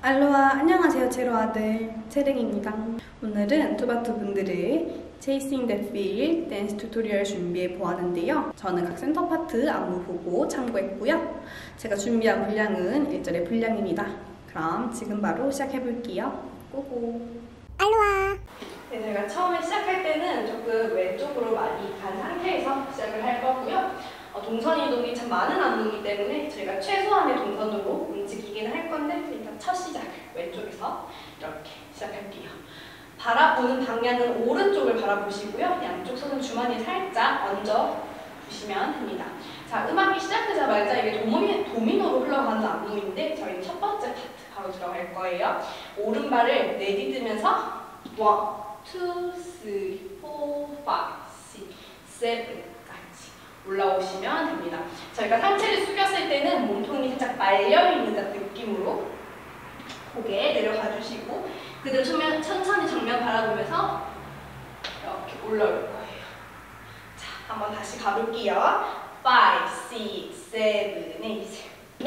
알로하, 안녕하세요 제로아들 채랭입니다. 오늘은 투바투 분들의 Chasing the Feel 댄스 튜토리얼 준비해 보았는데요. 저는 각 센터 파트 안무 보고 참고했고요. 제가 준비한 분량은 1절의 분량입니다. 그럼 지금 바로 시작해 볼게요. 고고! 알로하! 네, 저희가 처음에 시작할 때는 조금 왼쪽으로 많이 간 상태에서 시작을 할 거고요. 동선 이동이 참 많은 안무이기 때문에 저희가 최소한의 동선으로 움직이긴 할 건데 일단 첫 시작을 왼쪽에서 이렇게 시작할게요. 바라보는 방향은 오른쪽을 바라보시고요. 양쪽 손은 주머니에 살짝 얹어 주시면 됩니다. 자, 음악이 시작되자마자 이게 도미노로 흘러가는 안무인데 저희는 첫 번째 파트 바로 들어갈 거예요. 오른발을 내딛으면서 1, 2, 3, 4, 5, 6, 7 올라오시면 됩니다. 저희가 상체를 숙였을 때는 몸통이 살짝 말려있는 느낌으로 고개 내려가 주시고 그대로 천천히 정면 바라보면서 이렇게 올라올 거예요. 자, 한번 다시 가볼게요. 5, 6, 7, 8 1, 2, 3, 4,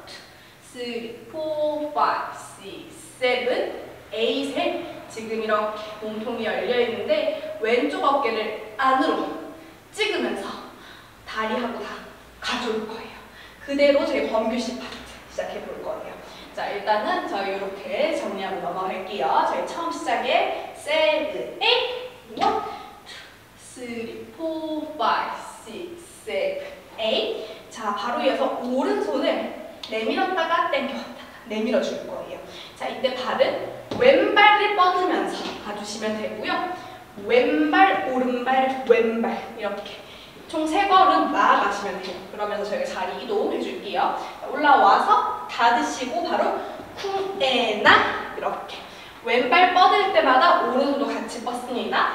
5, 6, 7, 8에 지금 이렇게 몸통이 열려있는데 왼쪽 어깨를 안으로 찍으면서 다리하고 다 가져올 거예요. 그대로 저희 범규씨 파트 시작해 볼 거예요. 자, 일단은 저희 이렇게 정리하고 넘어갈게요. 저희 처음 시작에 7, 8 1, 2, 3, 4, 5, 6, 7, 8 자, 바로 이어서 오른손을 내밀었다가 당겨왔다가 내밀어 줄 거예요. 자, 이때 발은 왼발을 뻗으면서 가주시면 되고요. 왼발, 오른발, 왼발 이렇게 총 3걸음 나아가시면 돼요. 그러면서 저희가 자리 이동 해줄게요. 올라와서 닫으시고 바로 쿵에나 이렇게 왼발 뻗을 때마다 오른손도 같이 뻗습니다.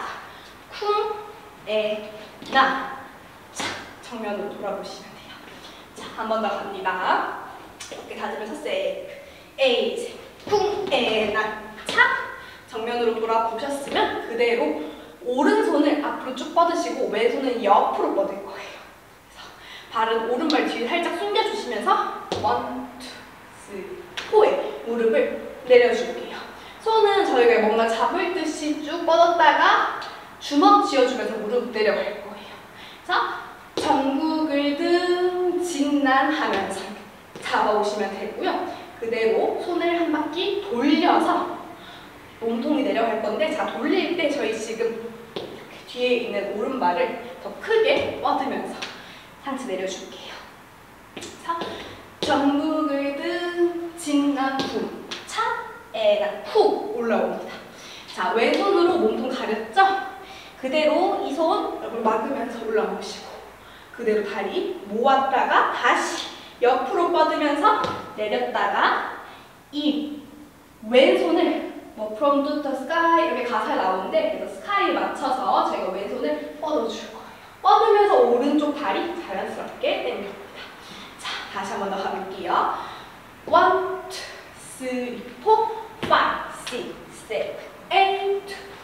쿵에나 자, 정면으로 돌아보시면 돼요. 자, 한 번 더 갑니다. 이렇게 닫으면서 세이브 에이즈 쿵에나 차 정면으로 돌아보셨으면 그대로 오른손을 앞으로 쭉 뻗으시고 왼손은 옆으로 뻗을 거예요. 그래서 발은 오른발 뒤에 살짝 숨겨주시면서 1, 2, 3, 4에 무릎을 내려줄게요. 손은 저희가 뭔가 잡을 듯이 쭉 뻗었다가 주먹 쥐어주면서 무릎 내려갈 거예요. 그래서 전국을 등 진난하면서 잡아오시면 되고요. 그대로 손을 한 바퀴 돌려서 몸통이 내려갈 건데 자, 돌릴 때 저희 지금 뒤에 있는 오른발을 더 크게 뻗으면서 상체 내려줄게요. 자, 전국을 등 진난 쿵 차, 에나 쿵 올라옵니다. 자, 왼손으로 몸통 가렸죠? 그대로 이 손 얼굴 막으면서 올라오시고 그대로 다리 모았다가 다시 옆으로 뻗으면서 내렸다가 이 왼손을 from to the sky 이렇게 가사에 나오는데 그래서 스카이에 맞춰서 저희가 왼손을 뻗어줄 거예요. 뻗으면서 오른쪽 다리 자연스럽게 당깁니다. 자, 다시 한 번 더 가볼게요. 1, 2, 3, 4, 5, 6, 7, 8 2,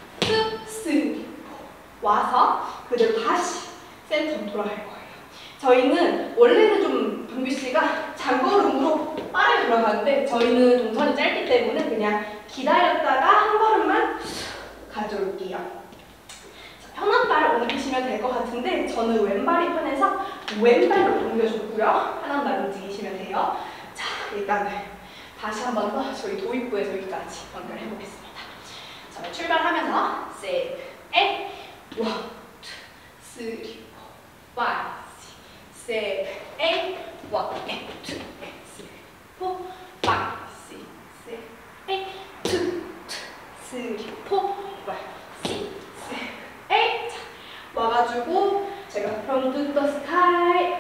3, 4 와서 그대로 다시 센터로 돌아갈 거예요. 저희는 원래는 좀 범규씨가 장걸음으로 빠르게 돌아가는데 저희는 동선이 짧기 때문에 그냥 기다렸다가 한 걸음만 가져올게요. 자, 편한 발 옮기시면 될 것 같은데 저는 왼발이 편해서 왼발로 옮겨줬고요. 편한 발 움직이시면 돼요. 자, 일단은 다시 한 번 더 저희 도입부에서 여기까지 연결해보겠습니다. 자, 출발하면서 세이브 1, 2, 3, 4, 5 7, 8, 1, 2, 3, 4, 5, 6, 7, 8 2, 3, 4, 5, 6, 7, 8 자, 와가지고 제가 from to the sky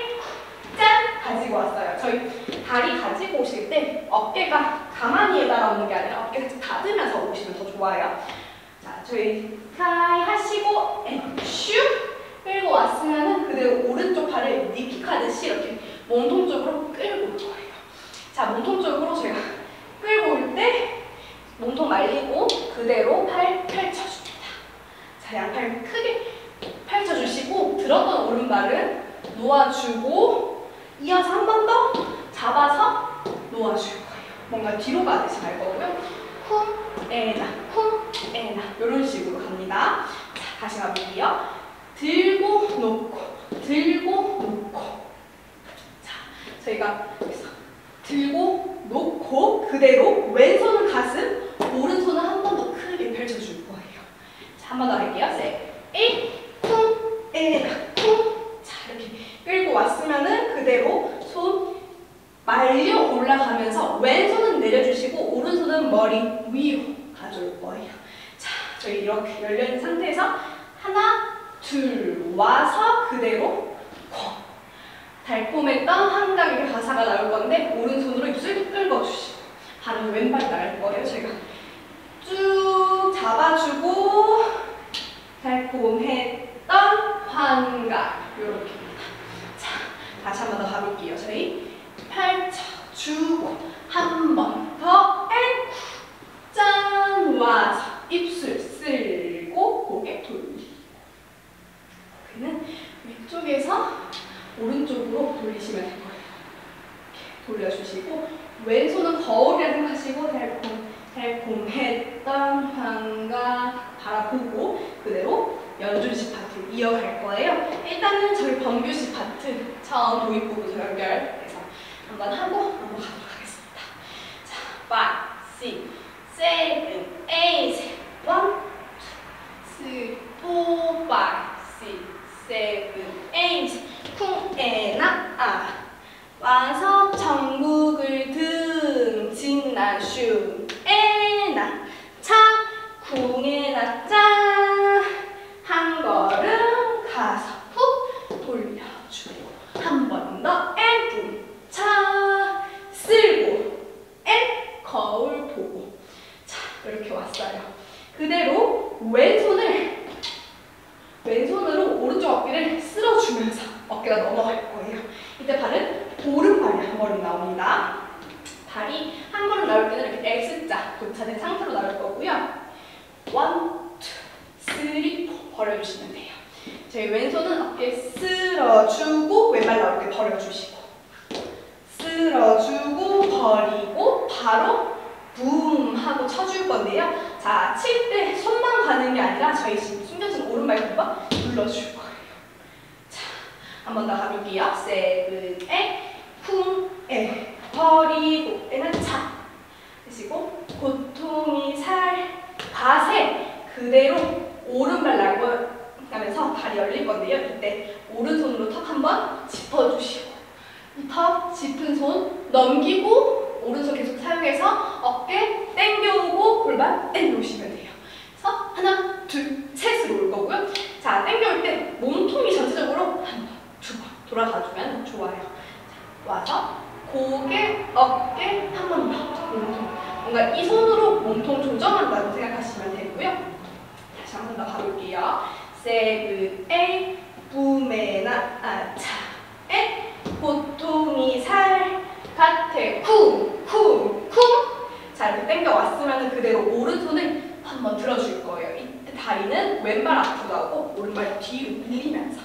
짠! 가지고 왔어요. 저희 다리 가지고 오실 때 어깨가 가만히 따라오는 게 아니라 어깨 살짝 닫으면서 오시면 더 좋아요. 자, 저희 sky 하시고 슉! 끌고 왔으면 그대로 오른쪽 팔을 니킥하듯이 이렇게 몸통 쪽으로 끌고 올 거예요. 자, 몸통 쪽으로 제가 끌고 올 때 몸통 말리고 그대로 팔 펼쳐줍니다. 자, 양팔 크게 펼쳐주시고 들었던 오른발은 놓아주고 이어서 한 번 더 잡아서 놓아줄 거예요. 뭔가 뒤로 가듯이 갈 거고요. 쿵, 에나, 쿵, 에나. 이런 식으로 갑니다. 자, 다시 가볼게요. 들고, 놓고, 들고, 놓고. 자, 저희가 들고, 놓고, 그대로 왼손은 가슴, 오른손은 한 번 더 크게 펼쳐줄 거예요. 자, 한 번 더 할게요. 세, 이, 쿵, 에나, 쿵. 자, 이렇게 끌고 왔으면은 그대로 손 말려 올라가면서 왼손은 내려주시고 오른손은 머리 위로 가져올 거예요. 자, 저희 이렇게 열려있는 상태에서 하나, 둘 와서 그대로 콕. 달콤했던 한강의 가사가 나올 건데 오른손으로 입술 끌어주시고 바로 왼발이 나갈 거예요. 저희가 쭉 잡아주고 달콤했던 환각 이렇게입니다. 자, 다시 한 번 더 가볼게요. 저희 펼쳐주고 한 번 더 짠 와서 입술 쓸고 고개 돌리고 그는 위쪽에서 오른쪽으로 돌리시면 될 거예요. 이렇게 돌려주시고 왼손은 거울이라 생각하시고 달콤했던 환각 바라보고 그대로 연준식 파트 이어갈 거예요. 일단은 저희 범규식 파트 처음 도입부부터 연결해서 한번 하고 넘어가도록 하겠습니다. 자, 5, 6, 7, 8, 1, 2, 3, 4, 5, 6, 7, 8, 쿵, 에나, 아. 와서 전국을 등진나, 슝, 에나, 차, 쿵에나, 짜. 한 걸음 가서 훅 돌려주고 한 번 더 쿵, 차, 쓸고 거울 보고. 자, 이렇게 왔어요. 그대로 왼손으로 오른쪽 어깨를 쓸어주면서 어깨가 넘어갈 거예요. 이때 발은 오른발이 한 걸음 나옵니다. 발이 한 걸음 나올 때는 이렇게 X자 교차된 상태로 나올 거고요. 1, 2, 3, 4 벌려주시면 돼요. 저희 왼손은 어깨 쓸어주고 왼발 나올 때 벌려주시고 쓸어주고 버리고 바로 붐 하고 쳐줄 건데요. 자, 칠 때 손만 가는 게 아니라 저희 지금 숨겨진 오른발 한번 눌러줄 거예요. 자, 한 번 더 가볼게요. 세븐, 쿵, 버리고 에는 차 하시고 고통이 가세 그대로 오른발 나가면서 발이 열릴 건데요. 이때 오른손으로 턱 한번 짚어주시고 이 턱 짚은 손 넘기고 오른손 계속 사용해서 어깨 당겨오고 골반 당겨오시면 돼요. 그래서 하나, 둘, 셋으로 올 거고요. 자, 당겨올 때 몸통이 전체적으로 한 번, 두 번 돌아가주면 좋아요. 자, 와서 고개, 어깨 한 번 더 몸통. 뭔가 이 손으로 몸통 조정한다고 생각하시면 되고요. 다시 한 번 더 가볼게요. 세븐, 에잇, 붐에나, 아차, 에 고통이 갓해, 쿵, 쿵, 쿵. 자, 이렇게 당겨왔으면 그대로 오른손을 한번 들어줄 거예요. 이때 다리는 왼발 앞으로 나오고 오른발 뒤로 밀리면서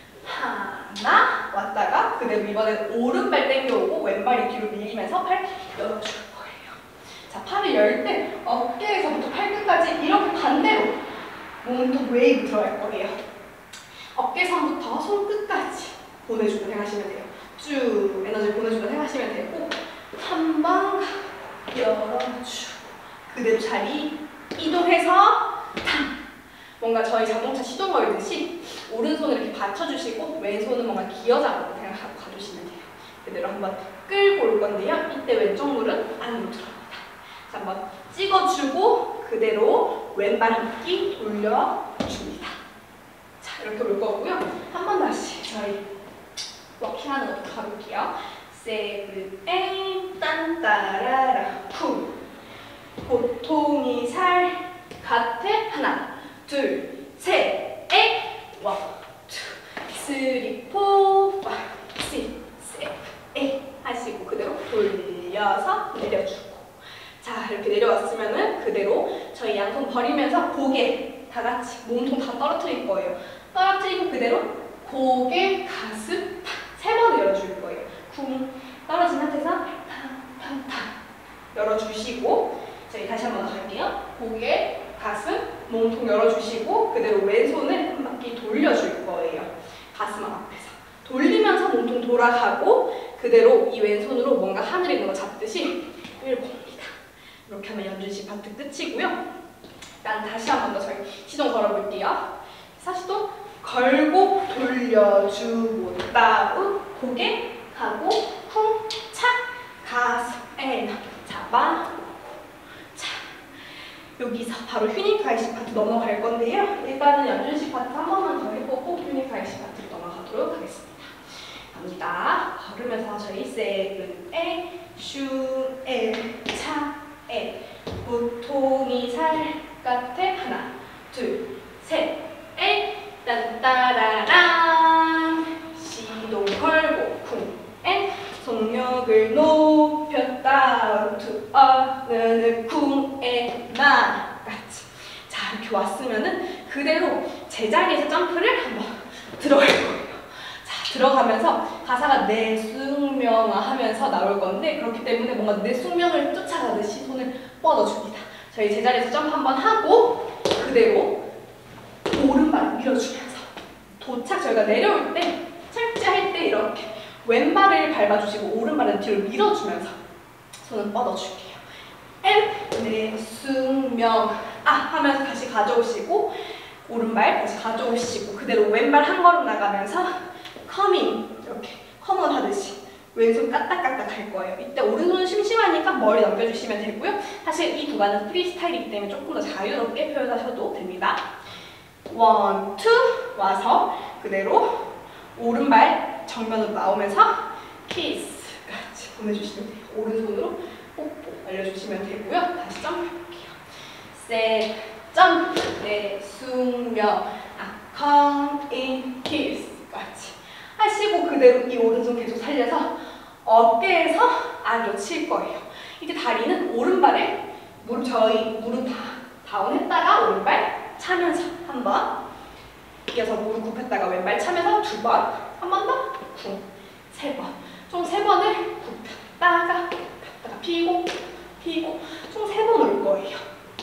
하나 왔다가 그대로 이번엔 오른발 당겨오고 왼발이 뒤로 밀리면서 팔 열어줄 거예요. 자, 팔을 열 때 어깨에서부터 팔끝까지 이렇게 반대로 몸통 웨이브 들어갈 거예요. 어깨선부터 손끝까지 보내주고 생각하시면 돼요. 쭉 에너지 보내주고 생각하시면 되고 한 번 열어주고 그대로 자리 이동해서 탕! 뭔가 저희 자동차 시동 걸듯이 오른손을 이렇게 받쳐주시고 왼손은 뭔가 기어잡고 생각하고 가주시면 돼요. 그대로 한번 끌고 올 건데요. 이때 왼쪽 무릎 안으로 들어갑니다. 자, 한번 찍어주고 그대로 왼발 한 바퀴 돌려줍니다. 자, 이렇게 올 거고요. 한 번 다시 저희 워킹하는 것부터 가볼게요. 세븐, 에잇, 딴따라라, 쿵. 고통이 갓해 하나, 둘, 셋, 원, 투, 쓰리, 포, 파이브, 식스, 세븐, 에잇 하시고 그대로 돌려서 내려주고. 자, 이렇게 내려왔으면은 그대로 저희 양손 버리면서 고개 다 같이 몸통 다 떨어뜨릴 거예요. 떨어뜨리고 그대로 고개, 가슴 세 번 내려줄 거예요. 쿵 떨어진 상태에서 탕탕탕 열어주시고 저희 다시 한 번 더 갈게요. 고개, 가슴, 몸통 열어주시고 그대로 왼손을 한 바퀴 돌려줄 거예요. 가슴 앞에서 돌리면서 몸통 돌아가고 그대로 이 왼손으로 뭔가 하늘에 있는 거 잡듯이 끌고 옵니다. 이렇게 하면 연준식 파트 끝이고요. 일단 다시 한 번 더 저희 시동 걸어볼게요. 시동 걸고 돌려주고 다운 고개 하고 쿵 착 가슴 앤 잡아 자 여기서 바로 휴닝카이식 파트 넘어갈 건데요. 일단은 연준식 파트 한 번만 더 해보고 휴닝카이식 파트로 넘어가도록 하겠습니다. 갑니다. 걸으면서 저희 세븐에 슈에 차에 보통이 살 같아 하나 둘 셋 에 딴따라랑 시동 걸고 쿵에 속력을 높였다 투 어느 쿵에 나 같이 자 이렇게 왔으면은 그대로 제자리에서 점프를 한번 들어갈 거예요. 자 들어가면서 가사가 내 숙명아 하면서 나올 건데 그렇기 때문에 뭔가 내 숙명을 쫓아가듯이 손을 뻗어줍니다. 저희 제자리에서 점프 한번 하고 그대로 오른발 밀어주면서 도착 저희가 내려올 때 착지할 때 이렇게 왼발을 밟아주시고 오른발은 뒤로 밀어주면서 손은 뻗어줄게요. 내 숙명 하면서 다시 가져오시고 오른발 다시 가져오시고 그대로 왼발 한 걸음 나가면서 커밍 이렇게 커먼 하듯이 왼손 까딱까딱 할 거예요. 이때 오른손은 심심하니까 머리 넘겨주시면 되고요. 사실 이 구간은 프리스타일이기 때문에 조금 더 자유롭게 표현하셔도 됩니다. 원, 투 와서 그대로 오른발 정면으로 나오면서 키스 같이 보내주시면 돼요. 오른손으로 뽀뽀 알려주시면 되고요. 다시 점프해볼게요. 셋, 점프, 내 숙명, come in, kiss 같이 하시고 그대로 이 오른손 계속 살려서 어깨에서 아래로 칠 거예요. 이제 다리는 오른발에 무릎 다운했다가 오른발 차면서 한 번 이어서 무릎 굽혔다가 왼발 차면서 두 번 한 번 더 쿵 세 번 총 세 번을 굽혔다가 피고 총 세 번 올 거예요.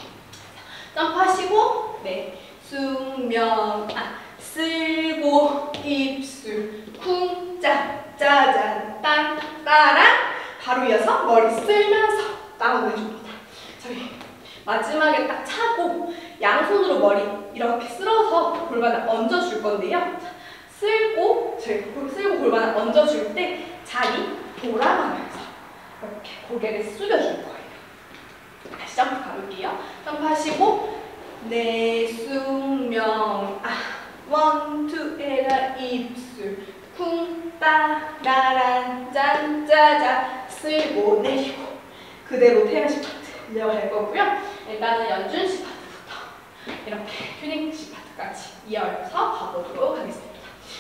점프하시고 네 숙명 쓸고 입술 쿵 짜잔 딴 따란 바로 이어서 머리 쓸면서 다운해줍니다. 저희 마지막에 딱 차고 양손으로 머리 이렇게 쓸어서 골반을 얹어줄 건데요. 쓸고 골반을 얹어줄 때 자리 돌아가면서 이렇게 고개를 숙여줄 거예요. 다시 점프 가볼게요. 점프하시고 내 숙명 원, 투 에라 입술 쿵 따라란 짠짜자 쓸고 내쉬고 그대로 태연식 파트 이어갈 거고요. 일단은 연준식 파트부터 이렇게 휴닝식 파트까지 이어서 가보도록 하겠습니다.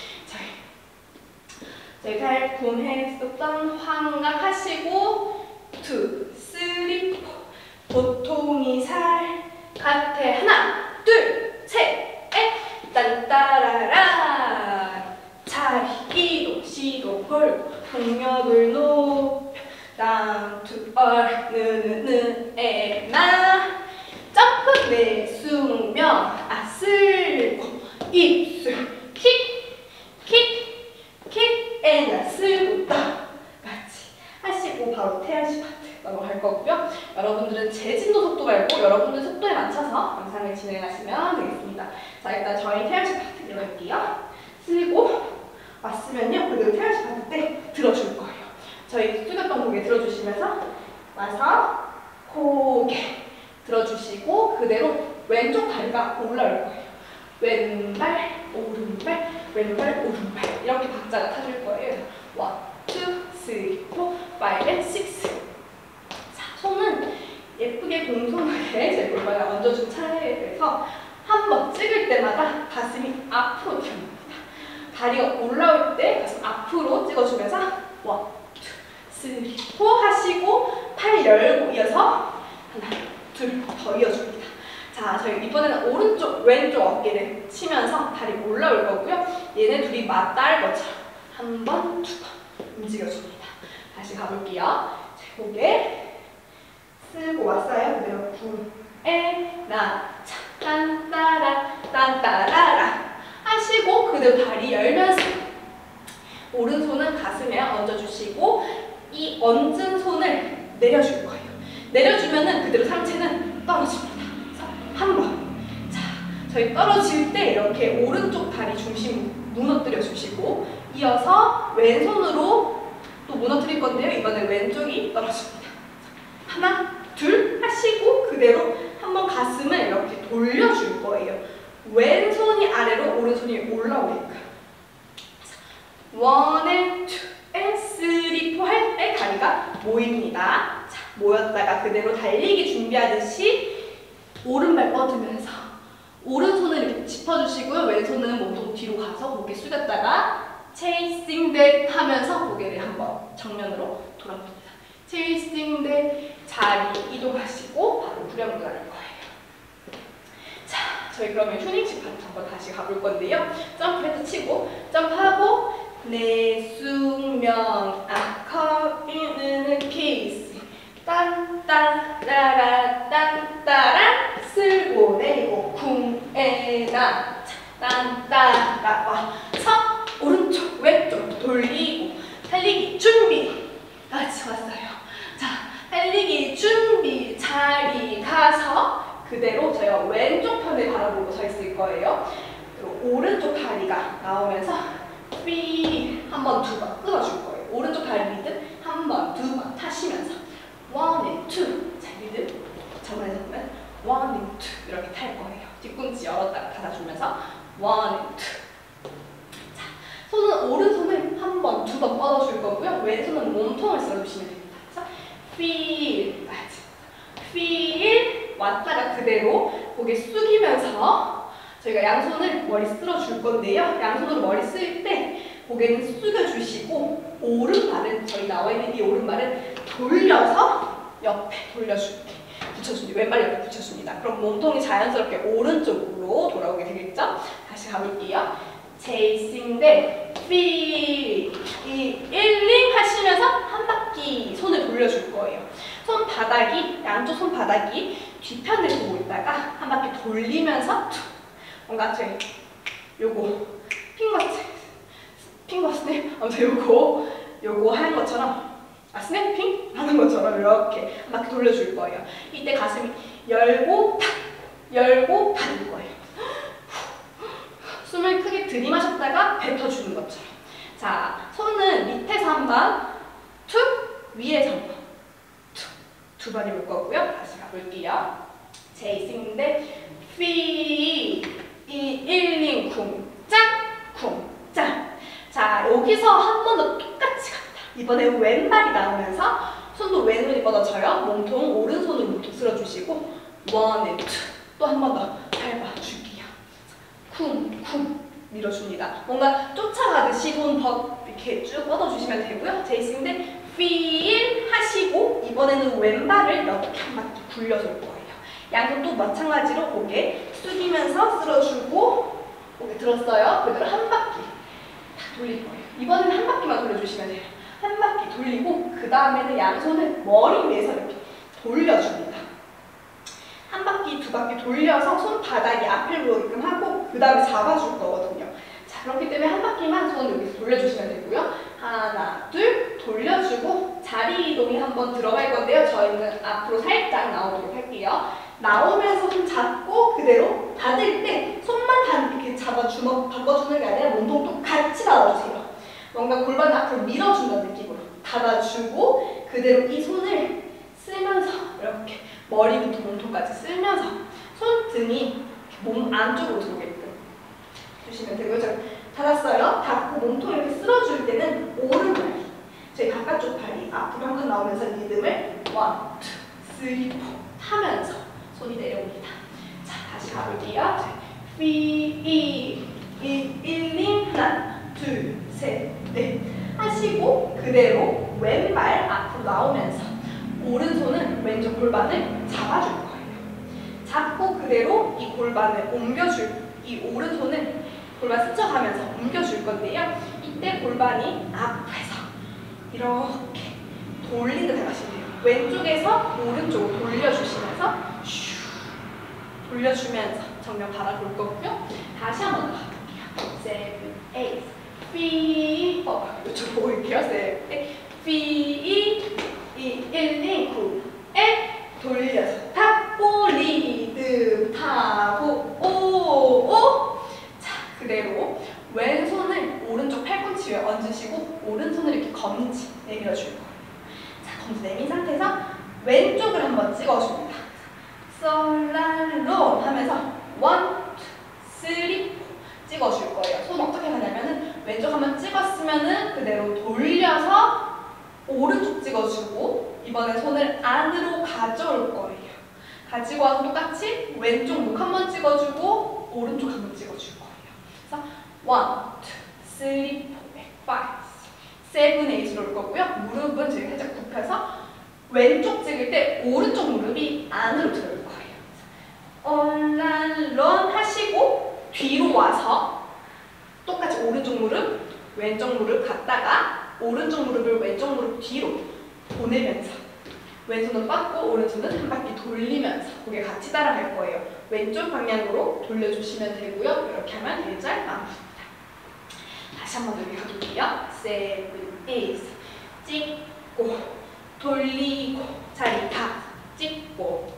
저희 달콤했었던 환각 하시고 2, 3, 4 보통이 살 같아 하나 둘 셋 넷 딴따라라 자리 이동 시동 걸고 동력을 높여 down to earth 에나 점프 내 숙명 쓸고 입술 킥 에나 쓸고 같이 하시고 바로 태연식 파트 넘어갈 거고요. 여러분들은 제 진도 속도 말고 여러분들 속도에 맞춰서 영상을 진행하시면 되겠습니다. 자 일단 저희 태연식 파트 들어갈게요. 쓸고 왔으면요 그대로 태연식 파트 때 들어줄 거예요. 저희 숙였던 고개 들어주시면서 와서 고개 들어주시고 그대로 왼쪽 다리가 올라올 거예요. 왼발 오른발 왼발 오른발 이렇게 박자가 타줄 거예요. 1, 2, 3, 4, 5, and 6 자 손은 예쁘게 공손하게 제 골반에 얹어준 차례에 대해서 한 번 찍을 때마다 가슴이 앞으로 튀어나옵니다. 다리가 올라올 때 가슴 앞으로 찍어주면서 1, 2, 3, 4 하시고 팔 열고 이어서 하나, 둘 더 이어줍니다. 자, 저희 이번에는 오른쪽, 왼쪽 어깨를 치면서 다리 올라올 거고요. 얘네 둘이 맞닿을 것처럼 한 번, 두 번 움직여줍니다. 다시 가볼게요. 자, 고개 쓰고 왔어요. 그대로 구에나차 딴따라 딴따라라 하시고 그대로 다리 열면서 오른손은 가슴에 얹어주시고 이 얹은 손을 내려줄 거예요. 내려주면은 그대로 상체는 떨어집니다. 그래서 한 번. 자, 저희 떨어질 때 이렇게 오른쪽 다리 중심 무너뜨려 주시고 이어서 왼손으로 또 무너뜨릴 건데요. 이번에 왼쪽이 떨어집니다. 하나, 둘 하시고 그대로 한번 가슴을 이렇게 돌려줄 거예요. 왼손이 아래로 오른손이 올라오니까. 원 앤 투 앤 쓰리 포 할 때 다리가 모입니다. 자, 모였다가 그대로 달리기 준비하듯이 오른발 뻗으면서 오른손을 이렇게 짚어주시고요. 왼손은 몸통 뒤로 가서 고개 숙였다가 chasing that 하면서 고개를 한번 정면으로 돌아봅니다. chasing that 자리 이동하시고 바로 후렴 들어갈 거예요. 자, 저희 그러면 휴닝식 파트 한번 다시 가볼 건데요. 점프해도 치고 점프하고 내 숙명 아커이는 키스 딴따라라 딴따라 쓸고 내리고 쿵에나 딴따라 와서 오른쪽 왼쪽 돌리고 달리기 준비 같이 왔어요. 자, 달리기 준비 자리 가서 그대로 저희가 왼쪽 편을 바라보고 서 있을 거예요. 그리고 오른쪽 다리가 나오면서 삐 한 번, 두 번 끊어줄 거예요. 오른쪽 다리 리듬 한 번, 두 번 타시면서 원 앤 투 자, 리듬 저번에 보면 원 앤 투 이렇게 탈 거예요. 뒤꿈치 열었다가 닫아주면서 원 앤 투 자, 손은 오른손을 한 번, 두 번 뻗어줄 거고요. 왼손은 몸통을 쓸어주시면 됩니다. 그래서 feel feel 왔다가 그대로 고개 숙이면서 저희가 양손을 머리 쓸어줄 건데요. 양손으로 머리 쓸 때 고개는 숙여주시고 오른발은 저희 나와 있는 이 오른발은 돌려서 옆에 돌려줄게 붙여줍니다. 왼발 옆에 붙여줍니다. 그럼 몸통이 자연스럽게 오른쪽으로 돌아오게 되겠죠? 다시 가볼게요. chasing that feel 이 1링 하시면서 한 바퀴 손을 돌려줄 거예요. 손바닥이 양쪽 손바닥이 뒤편을 보고 있다가 한 바퀴 돌리면서 뭔가 저희 요거 핑거 스냅 아무튼 요거 하는 것처럼 스냅핑 하는 것처럼 이렇게 한 바퀴 돌려줄 거예요. 이때 가슴이 열고 닫을 거예요. 숨을 크게 들이마셨다가 뱉어주는 것처럼. 자, 손은 밑에서 한 번, 툭 위에서 한 번, 툭 두 번 해볼 거고요. 다시 가볼게요. chasing that feel 이 1링 쿵짝 자, 여기서 한 번 더 똑같이 갑니다. 이번에 왼발이 나오면서 손도 왼손이 뻗어져요. 몸통 오른손으로 몸통 쓸어주시고 원 앤 투 또 한 번 더 밟아줄게요. 쿵 밀어줍니다. 뭔가 쫓아가듯이 손 이렇게 쭉 뻗어주시면 되고요. 제이슨데 feel 하시고 이번에는 왼발을 이렇게 한 바퀴 굴려줄 거예요. 양손 또 마찬가지로 고개 숙이면서 쓸어주고 고개 들었어요. 그대로 한 바퀴 다 돌릴 거예요. 이번에는 한 바퀴만 돌려주시면 돼요. 한 바퀴 돌리고 그 다음에는 양손을 머리 위에서 이렇게 돌려줍니다. 한 바퀴, 두 바퀴 돌려서 손바닥이 앞을 보게끔 하고 그 다음에 잡아줄 거거든요. 자, 그렇기 때문에 한 바퀴만 손 여기서 돌려주시면 되고요. 하나, 둘 돌려주고 자리 이동이 한번 들어갈 건데요. 저희는 앞으로 살짝 나오도록 할게요. 나오면서 손 잡고 그대로 닫을 때 손만 이렇게 잡아 주먹 바꿔주는 게 아니라 몸통도 같이 닫아주세요. 뭔가 골반을 앞으로 밀어준다는 느낌으로 닫아주고 그대로 이 손을 쓰면서 이렇게 머리부터 몸통까지 쓸면서 손등이 몸 안쪽으로 들어오게끔 주시면 되고요. 자, 닫았어요. 닫고 몸통 이렇게 쓸어줄 때는 오른발이 저희 바깥쪽 발이 앞으로 한 칸 나오면서 리듬을 1, 2, 3, 4 하면서 손이 내려옵니다. 자, 다시 가볼게요. 위, 1링 하나, 둘, 셋, 넷 하시고 그대로 왼발 앞으로 나오면서 오른손은 왼쪽 골반을 잡아줄 거예요. 잡고 그대로 이 골반을 이 오른손을 골반 스쳐가면서 옮겨줄 건데요. 이때 골반이 앞에서 이렇게 돌리듯 해가시면 돼요. 왼쪽에서 오른쪽으로 돌려주시면서 슈 돌려주면서 정면 바라볼 거고요. 다시 한 번 더 가볼게요. 7, 8, 3, 4 이쪽 보고 있게요. 7, 8, 3, 2, 1, 9, 돌려서 탑보 리듬 타고 오. 자, 그대로 왼손을 오른쪽 팔꿈치 위에 얹으시고 오른손을 이렇게 검지 내밀어줄 거예요. 자, 검지 내민 상태에서 왼쪽을 한번 찍어줍니다. 솔라로 하면서 1, 2, 3 찍어줄 거예요. 손 어떻게 하냐면은 왼쪽 한번 찍었으면은 그대로 돌려서 오른쪽 찍어주고 이번에 손을 안으로 가져올 거예요. 가지고 와서 똑같이 왼쪽 목 한번 찍어주고 오른쪽 한번 찍어줄 거예요. 그래서 1, 2, 3, 4, 5, 6, 7, 8로 올 거고요. 무릎은 저희 살짝 굽혀서 왼쪽 찍을 때 오른쪽 무릎이 안으로 들어올 거예요. 올란런 하시고 뒤로 와서 똑같이 오른쪽 무릎, 왼쪽 무릎 갔다가 오른쪽 무릎을 왼쪽 무릎 뒤로 보내면서 왼손은 뻗고 오른손은 한 바퀴 돌리면서 고개 같이 따라갈 거예요. 왼쪽 방향으로 돌려주시면 되고요. 이렇게 하면 1절 마무리입니다. 다시 한번 여기 가볼게요. 7, 8 찍고 돌리고 자리 다 찍고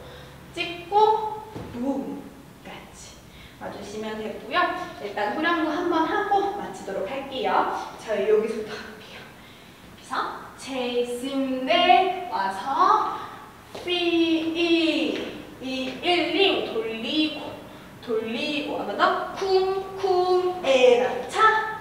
붐 같이 와주시면 되고요. 일단 후렴구 한번 하고 마치도록 할게요. 저희 여기서부터 할게요. 그래서 체스인데 와서 3, 2, 1링 돌리고 한번 더 쿵쿵 에라차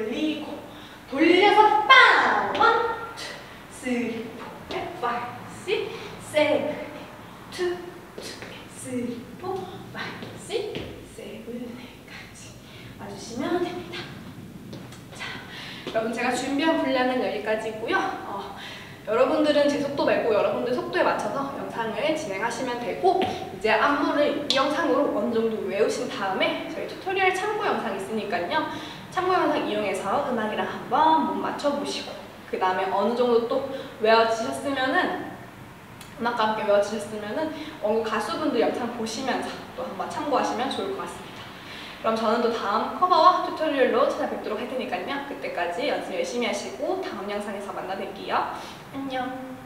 돌려서 빵 1, 2, 3, 4, 5, 6, 7, 2, 3, 4, 5, 6, 7, 8까지 와주시면 됩니다. 자, 여러분 제가 준비한 분량은 여기까지고요. 여러분들은 제 속도 말고 여러분들 속도에 맞춰서 영상을 진행하시면 되고 이제 안무를 이 영상으로 어느 정도 외우신 다음에 저희 튜토리얼 참고 영상 있으니까요. 참고 영상 이용해서 음악이랑 한번 몸 맞춰보시고 그 다음에 어느 정도 또 외워지셨으면은 음악과 함께 외워지셨으면은 원곡 가수분들 영상 보시면서 또 한번 참고하시면 좋을 것 같습니다. 그럼 저는 또 다음 커버와 튜토리얼로 찾아뵙도록 할 테니까요. 그때까지 연습 열심히 하시고 다음 영상에서 만나뵐게요. 안녕.